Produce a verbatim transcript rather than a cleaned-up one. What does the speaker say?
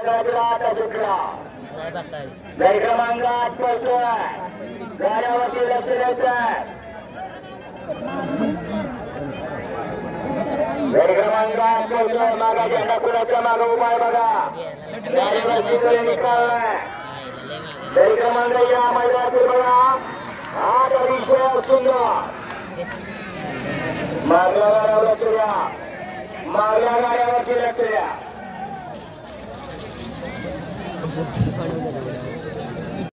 मार्गाला आता सुटला गाडी क्रमांक आठ पळतोय गाड्यावरती लक्ष द्यायचं आहे गाडी क्रमांक आठ पळतोय मागा झेंडा कुणाच्या माग उभा आहे बघा गाडीवरती निकाल गाडी क्रमांक या मैदानातील बघा आठ अतिशय सुंदर मागल्या गाड्यावर लक्ष द्या मागल्या गाड्यावरती लक्ष द्या